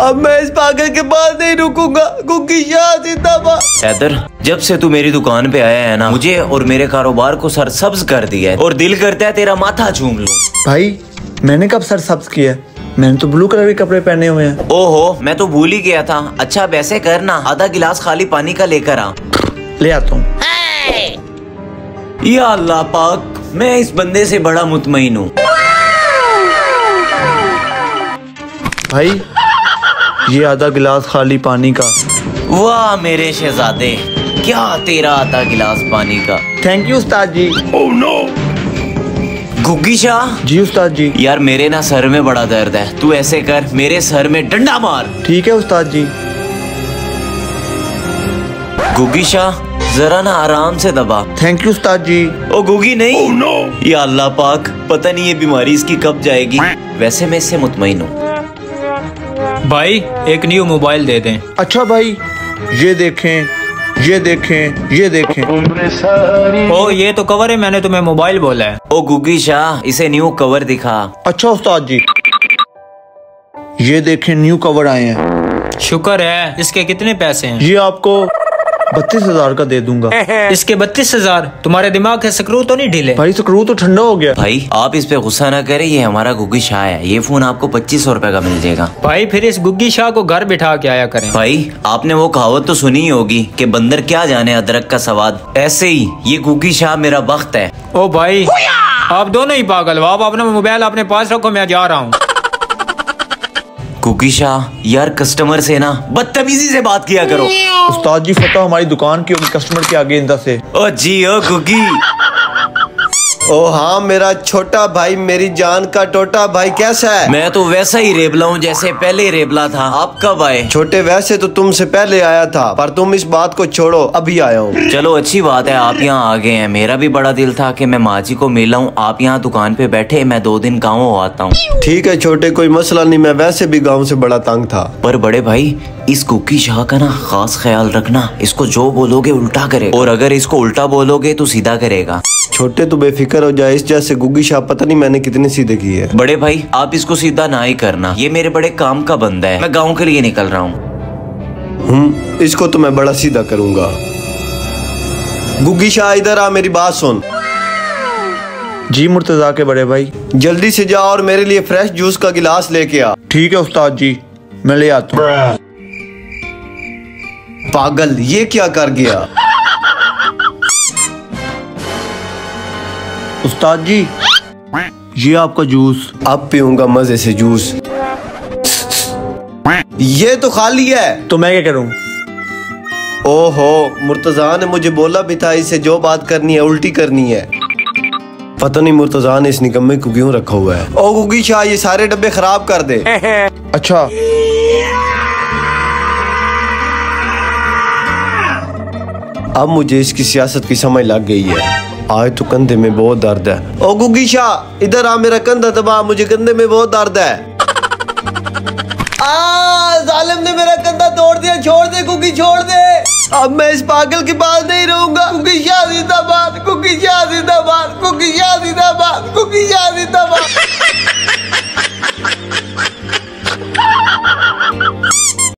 अब मैं इस पागल के पास नहीं रुकूंगा। गुग्गी शाह जिंदाबाद। हैदर, जब से तू मेरी दुकान पे आया है ना, मुझे और मेरे कारोबार को सरसब्ज कर दिया है और दिल करता है तेरा माथा चूम लूं। भाई मैंने कब सरसब्ज किया है? मैंने तो ब्लू कलर के कपड़े पहने हुए हैं। ओहो, मैं तो भूल ही गया था। अच्छा वैसे करना, आधा गिलास खाली पानी का लेकर आ। ले आता हूँ। या अल्लाह पाक, मैं इस बंदे से बड़ा मुतमईन हूँ। भाई ये आधा गिलास खाली पानी का। वाह मेरे शहजादे, क्या तेरा आधा गिलास पानी का। थैंक यू उस्ताद जी। Oh no. गुग्गी शाह जी उस्ताद जी। यार मेरे ना सर में बड़ा दर्द है, तू ऐसे कर, मेरे सर में डंडा मार। ठीक है उस्ताद जी। गुग्गी शाह जरा ना आराम से दबा। थैंक यू उस्ताद जी। ओ गुग्गी नहीं। oh, no. या अल्लाह पाक, पता नहीं ये बीमारी इसकी कब जाएगी। वैसे मैं इससे मुतमईन हूँ। भाई एक न्यू मोबाइल दे दें। अच्छा भाई, ये देखें, ये देखें, ये देखें। ओ ये तो कवर है, मैंने तुम्हें मोबाइल बोला है। ओ गुग्गी शाह, इसे न्यू कवर दिखा। अच्छा उस्ताद जी। ये देखें, न्यू कवर आए हैं। शुक्र है। इसके कितने पैसे हैं? ये आपको 32,000 का दे दूंगा। इसके 32,000? तुम्हारे दिमाग के स्क्रू तो नहीं ढीले? भाई स्क्रू तो ठंडा हो गया। भाई आप इस पे गुस्सा ना करें, ये हमारा गुग्गी शाह है। ये फोन आपको 2500 रुपए का मिल जाएगा। भाई फिर इस गुग्गी शाह को घर बिठा के आया करें। भाई आपने वो कहावत तो सुनी होगी कि बंदर क्या जाने अदरक का स्वाद, ऐसे ही ये गुग्गी शाह मेरा बख्त है। ओ भाई आप दोनों ही पागल हो। आप अपना मोबाइल अपने पास रखो, मैं जा रहा हूँ। गुग्गी शाह यार, कस्टमर से ना बदतमीजी से बात किया करो। उस्ताद जी फतह हमारी दुकान की होगी, कस्टमर के आगे इंदा से। ओ जी ओ गुग्गी। ओ हाँ मेरा छोटा भाई, मेरी जान का टोटा भाई, कैसा है? मैं तो वैसा ही रेबला हूँ जैसे पहले रेबला था। आप कब आए? छोटे वैसे तो तुमसे पहले आया था, पर तुम इस बात को छोड़ो, अभी आया हूँ। चलो अच्छी बात है आप यहाँ आ गए हैं। मेरा भी बड़ा दिल था कि मैं माँ जी को मिला हूँ। आप यहाँ दुकान पे बैठे, मैं 2 दिन गाँव आता हूँ। ठीक है छोटे, कोई मसला नहीं। मैं वैसे भी गाँव से बड़ा तंग था। पर बड़े भाई, इस गुग्गी शाह का ना खास ख्याल रखना। इसको जो बोलोगे उल्टा करेगा, और अगर इसको उल्टा बोलोगे तो सीधा करेगा। छोटे तू बेफिक्र हो जाए, इस जैसे गुग्गी शाह पता नहीं मैंने कितने सीधे किए है। बड़े भाई आप इसको सीधा ना ही करना, ये मेरे बड़े काम का बंदा है। मैं गाँव के लिए निकल रहा हूँ। इसको तो मैं बड़ा सीधा करूंगा। गुग्गी शाह इधर आ, मेरी बात सुन। जी मुर्तजा के बड़े भाई। जल्दी से जा और मेरे लिए फ्रेश जूस का गिलास लेके आ। ठीक है उस्ताद जी, मैं ले आता हूँ। पागल, ये क्या कर गया? उस्ताद जी ये आपका जूस। अब पीऊंगा मजे से जूस। ये तो खाली है। तो मैं क्या करूं? ओहो, मुर्तजा ने मुझे बोला भी था इसे जो बात करनी है उल्टी करनी है। पता नहीं मुर्तजा ने इस निकम्मे को क्यों रखा हुआ है। ओ गुग्गी शाह, ये सारे डब्बे खराब कर दे। अच्छा अब मुझे इसकी सियासत की समझ लग गई है। आज तो कंधे में बहुत दर्द है। ओ गुग्गी शाह इधर आ, मेरा कंधा दबा, मुझे कंधे में बहुत दर्द है। जालिम ने मेरा कंधा तोड़ दिया। छोड़ दे गुग्गी, छोड़ दे। अब मैं इस पागल के पास नहीं रहूंगा। गुग्गी शाह जिंदाबाद, गुग्गी शाह जिंदाबाद, गुग्गी शाह जिंदाबाद, गुग्गी शाह जिंदाबाद।